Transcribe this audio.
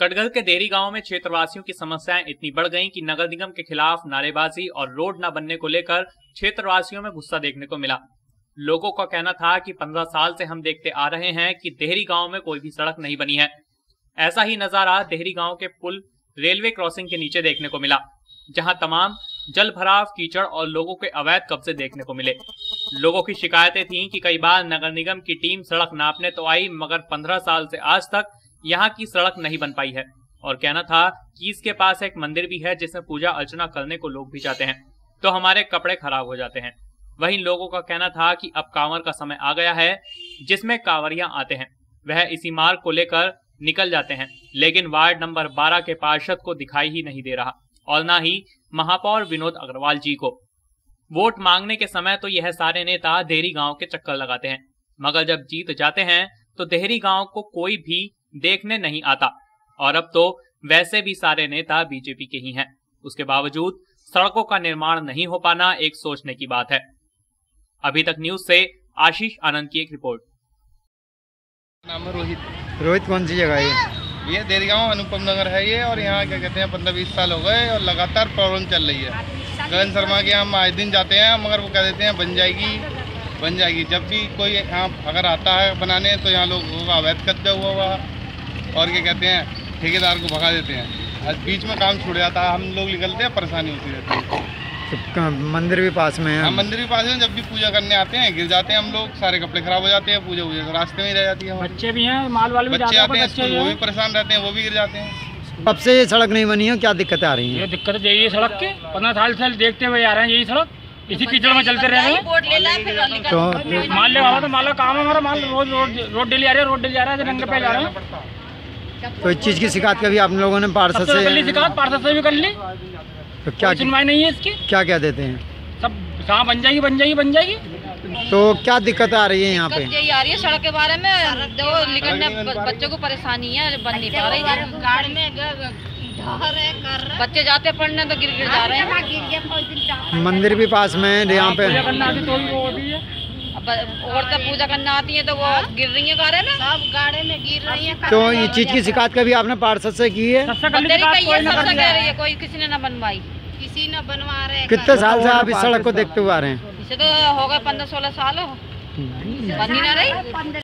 कटघर के देहरी गांव में क्षेत्रवासियों की समस्याएं इतनी बढ़ गईं कि नगर निगम के खिलाफ नारेबाजी और रोड न बनने को लेकर क्षेत्रवासियों में गुस्सा देखने को मिला। लोगों का कहना था कि 15 साल से हम देखते आ रहे हैं कि देहरी गांव में कोई भी सड़क नहीं बनी है। ऐसा ही नजारा देहरी गांव के पुल रेलवे क्रॉसिंग के नीचे देखने को मिला, जहां तमाम जल भराव, कीचड़ और लोगों के अवैध कब्जे देखने को मिले। लोगों की शिकायतें थीं कि कई बार नगर निगम की टीम सड़क नापने तो आई, मगर 15 साल से आज तक यहाँ की सड़क नहीं बन पाई है। और कहना था कि इसके पास एक मंदिर भी है जिसमें पूजा अर्चना करने को लोग भी जाते हैं, तो हमारे कपड़े खराब हो जाते हैं। वहीं लोगों का कहना था कि अब कांवर का समय आ गया है जिसमें कांवरियां आते हैं, वह इसी मार्ग को लेकर निकल जाते हैं, लेकिन वार्ड नंबर 12 के पार्षद को दिखाई ही नहीं दे रहा और न ही महापौर विनोद अग्रवाल जी को। वोट मांगने के समय तो यह सारे नेता देहरी गांव के चक्कर लगाते हैं, मगर जब जीत जाते हैं तो देहरी गांव को कोई भी देखने नहीं आता। और अब तो वैसे भी सारे नेता बीजेपी के ही हैं। उसके बावजूद सड़कों का निर्माण नहीं हो पाना एक सोचने की बात है। अभी तक न्यूज से आशीष आनंद की एक रिपोर्ट। नाम है रोहित। रोहित, कौन सी जगह है ये देहरी गांव अनुपम नगर है ये, और यहाँ क्या कहते हैं 15-20 साल हो गए और लगातार प्रॉब्लम चल रही है। गगन शर्मा के हम आए दिन जाते हैं, मगर वो कह देते हैं बन जाएगी। जब भी कोई यहाँ अगर आता है बनाने तो यहाँ लोगों का अवैध कब्जा हुआ और क्या कहते हैं ठेकेदार को भगा देते हैं। आज बीच में काम छूट जाता है, हम लोग निकलते हैं, परेशानी होती रहती है। मंदिर भी पास में है। हाँ, मंदिर भी पास है। जब भी पूजा करने आते हैं गिर जाते हैं हम लोग, सारे कपड़े खराब हो जाते हैं, पूजा तो रास्ते में ही रह जाती है। बच्चे भी हैं, माल वाले भी बच्चे आते हैं स्कूल, वो भी परेशान रहते हैं, वो भी गिर जाते हैं। कब से ये सड़क नहीं बनी है, क्या दिक्कतें आ रही हैं? ये दिक्कत यही है सड़क के, 15 साल से देखते हुए आ रहे हैं यही सड़क, इसी कीचड़ में चलते रह रहे हैं। तो माल ले आओ तो माल का काम है हमारा, माल रोड डेली आ रहा है, रोड डेली आ रहा है, नंगे पे जा रहे हैं। तो इस चीज़ की शिकायत कभी आप लोगों ने पार्षद से? शिकायत पार्षद से भी कर ली, तो क्या सुनवाई नहीं है इसकी। क्या कहते हैं? सब कहाँ बन जाएगी। तो क्या दिक्कत आ रही है यहाँ पे? यही आ रही है सड़क के बारे में, जो निकलने बच्चों को परेशानी है, बन नहीं पा रही है। गाड़ी में बच्चे जाते पढ़ने तो गिर जा रहे हैं। मंदिर भी पास में है यहाँ पे। औरतें पूजा करने आती हैं तो वो गिर रही है गाड़ी में, सब गाड़ी में गिर रही है। तो ये चीज की शिकायत कभी आपने पार्षद से की है? सबसे कह रही है, कोई किसी ने न बनवाई, किसी ने बनवा रहे। कितने साल से आप इस सड़क को देखते हुए आ रहे हैं? इसे तो हो गए 15-16 साल, बन ही ना रही।